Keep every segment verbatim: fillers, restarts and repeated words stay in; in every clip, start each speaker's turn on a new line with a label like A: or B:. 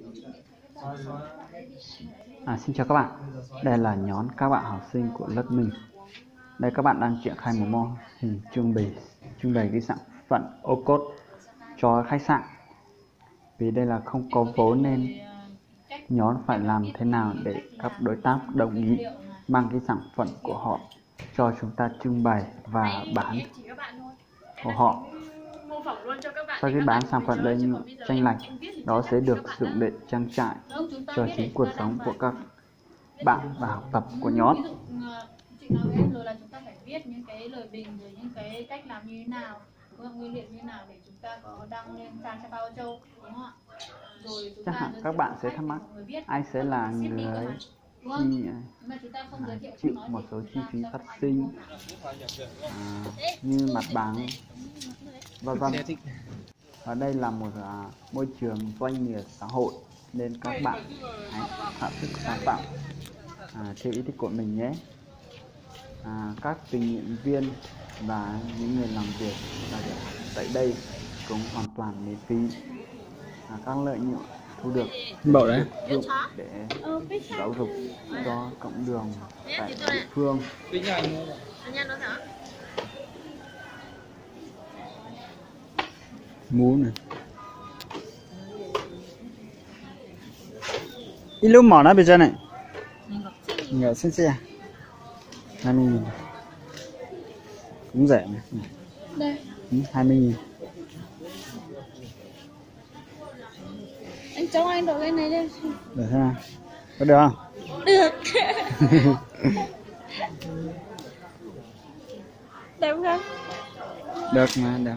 A: À, xin chào các bạn, đây là nhóm các bạn học sinh của lớp mình. Đây các bạn đang triển khai một mô hình trưng bày trưng bày cái sản phẩm ô cốt cho khách sạn. Vì đây là không có vốn nên nhóm phải làm thế nào để các đối tác đồng ý mang cái sản phẩm của họ cho chúng ta trưng bày và bán của họ. Sau khi bán sản phẩm đây như tranh lệch, đó sẽ được sử dụng để trang trải cho chính cuộc sống của các bạn và học tập của nhóm.
B: Rồi là chúng ta phải viết những cái lời bình, rồi những cái cách làm như thế nào, nguyên liệu như thế nào để chúng ta có đăng lên trang cho Bao Châu, đúng không ạ? Rồi
A: Chắc hẳn các bạn sẽ thắc mắc ai sẽ là người chi à, chịu một số chi phí phát sinh à, như mặt bằng vân vân. Ở đây là một à, môi trường doanh nghiệp xã hội nên các bạn hãy thỏa sức sáng tạo à, theo ý thích của mình nhé. À, các tình nguyện viên và những người làm việc tại đây cũng hoàn toàn miễn phí. À, các lợi nhuận thu được
C: bảo đấy
A: dụng để giáo dục cho cộng đồng tại địa phương.
C: Mũ này ít lúc mỏ nó bây giờ này ngựa xin xe hai mươi nghìn cũng rẻ này.
B: Đây.
C: Ừ, hai mươi nghìn.
B: Anh cho anh đổi cái này đi.
C: Được ha? Có được không?
B: Được. Đẹp không?
C: Được mà, được.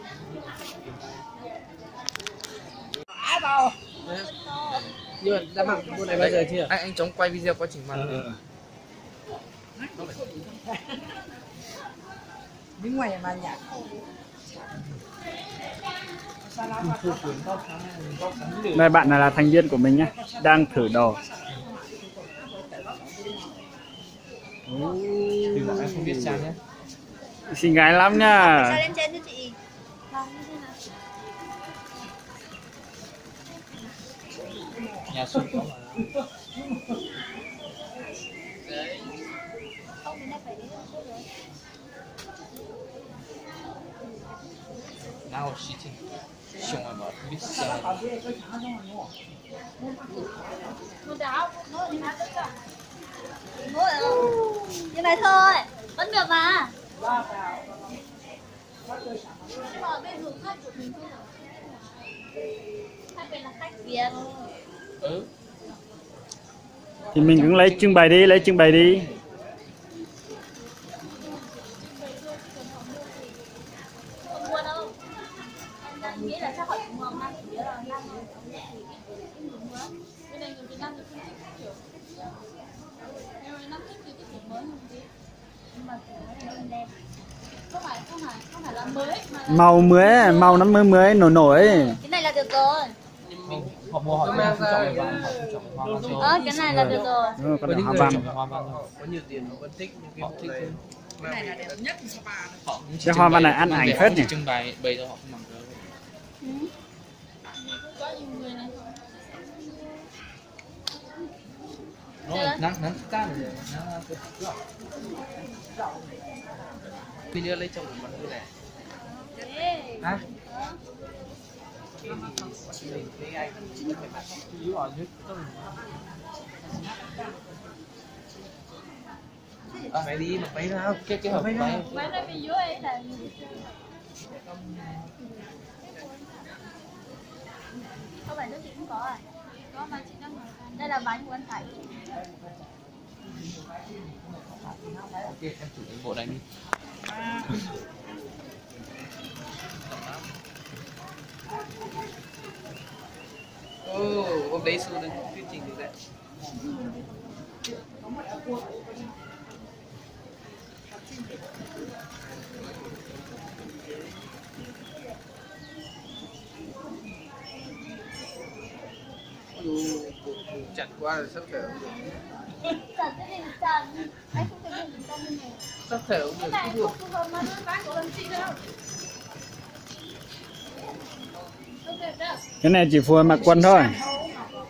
D: Nhưng mà đã mặc bộ này bao giờ chưa? Anh anh chống quay video quá trình mà.
E: Đứng ngoài mà nhỉ?
C: Đây bạn này là thành viên của mình nhé, đang thử đồ.
D: Thì bọn em không biết trang nhé.
C: Xinh gái lắm nha.
E: Sao lên trên cho chị?
D: Nhà sụp không mà. Nào xí tình xong rồi bảo biết sao.
E: Như này thôi, vẫn được mà.
D: Ừ.
C: Thì mình cũng lấy trưng bày đi, lấy trưng bày đi.
E: Nghĩ là chắc hỏi cũng ngon lắm, nhớ là năm rồi.
B: Bên này người Việt Nam thì không thích kiểu em ơi, năm thích thì thích kiểu mới hơn tí.
E: Nhưng mà nó lên đen.
B: Không phải, không phải, không phải là mới mà là...
C: Màu mới, màu nó mới mới nổi nổi.
E: Cái này là được rồi.
D: Họ mua hỏi không chọn vào, họ không chọn hoa văn.
E: Ờ, cái này là được rồi.
C: Ừ,
D: Có
C: còn
D: những
C: hoa
D: người
C: văn.
D: chọn hoa văn thôi. Có nhiều tiền họ vẫn thích những cái họ thích hơn.
E: Cái này là đẹp nhất Sapa.
D: Họ
C: Cái hoa văn này ăn ảnh phết nhỉ.
D: Trưng bày bày cho họ không mặc được.
B: Có nhiều người này.
D: Rồi, nắng nắng ta rồi. Bây giờ lấy chồng một bạn nữa này. Hả? À, mày đi mà mày ra cái cái hộp mày.
B: Mấy nơi bên dưới ấy là
E: Không phải nước chị cũng có à?
B: có mà chị đang hỏi.
E: Đây là bánh của anh Thành.
D: Ok, em thử cái bộ này đi. Ồ, oh, hôm đấy xuống đến thuyết trình được đấy. Chặt quá rồi sắp thở.
E: Chặt cái gì chặt? Anh không thể dùng trong như này.
D: Sắp thở cũng được.
E: Cái này không phù hợp mà nó bán của anh chị đâu.
C: Cái này chỉ phù hợp mặc quần thôi.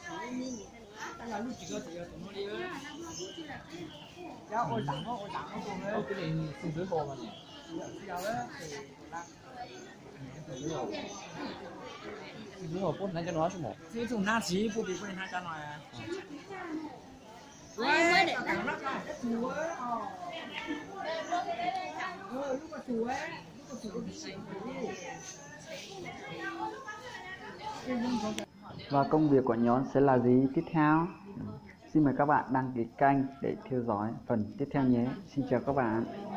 D: Ô, cái này từ dưới hồ mà nhỉ? Từ dưới hồ post này cho nó chứ một.
C: 这种拿起不比贵他家暖啊。
A: Và công việc của nhóm sẽ là gì tiếp theo? Xin mời các bạn đăng ký kênh để theo dõi phần tiếp theo nhé. Xin chào các bạn.